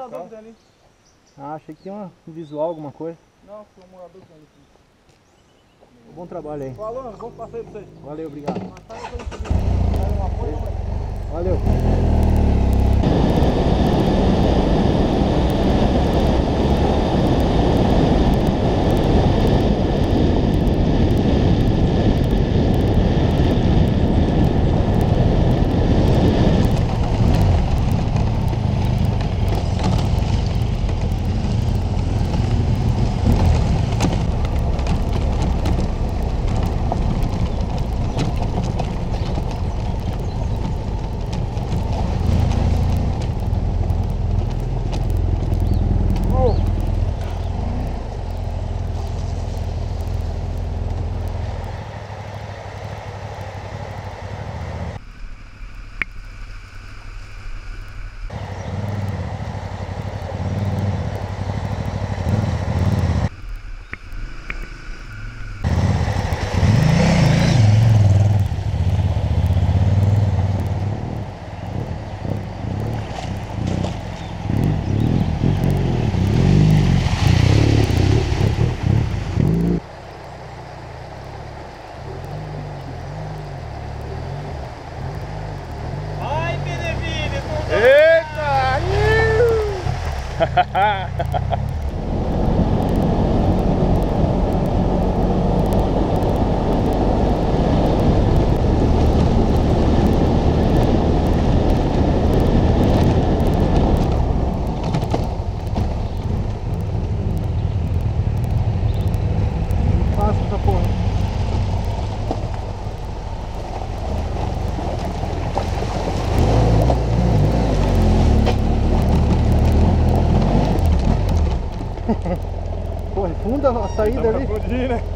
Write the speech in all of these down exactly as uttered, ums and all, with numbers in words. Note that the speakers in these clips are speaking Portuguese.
morador que tem ali. Ah, achei que tinha uma- um visual, alguma coisa. Não, foi um morador que tem ali. Bom trabalho aí. Falando, bom passeio pra vocês. Valeu, obrigado. Mas sai eu tô no subir. Quero um apoio, mas... Valeu. Passa essa porra. Pô, é funda a saída ali. Fundir, né?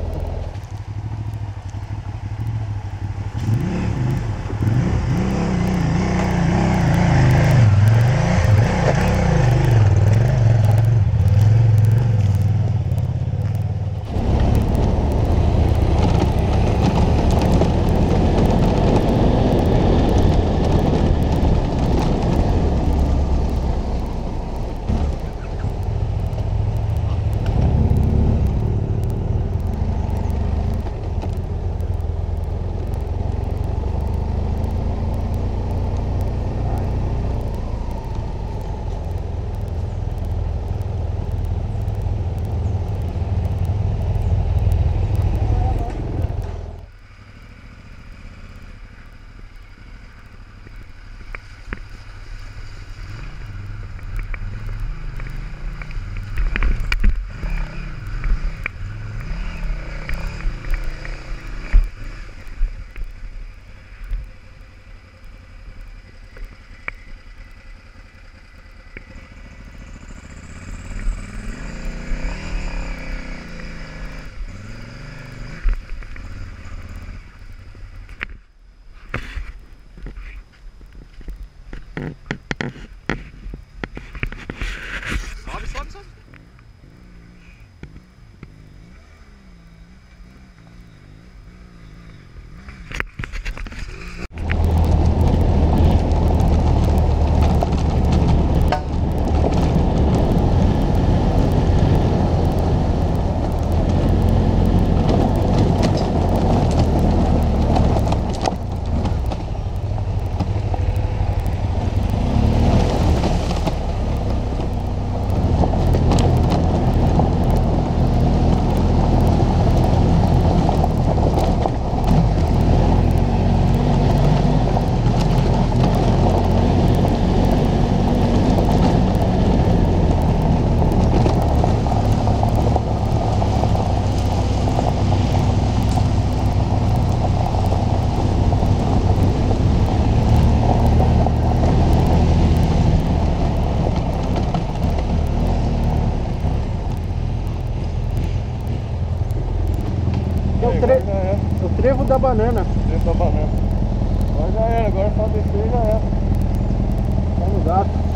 Sobe, sobe, sobe. o, tre... o trevo da banana. O trevo da banana. Agora já era, agora só descer e já era. Tá no gato.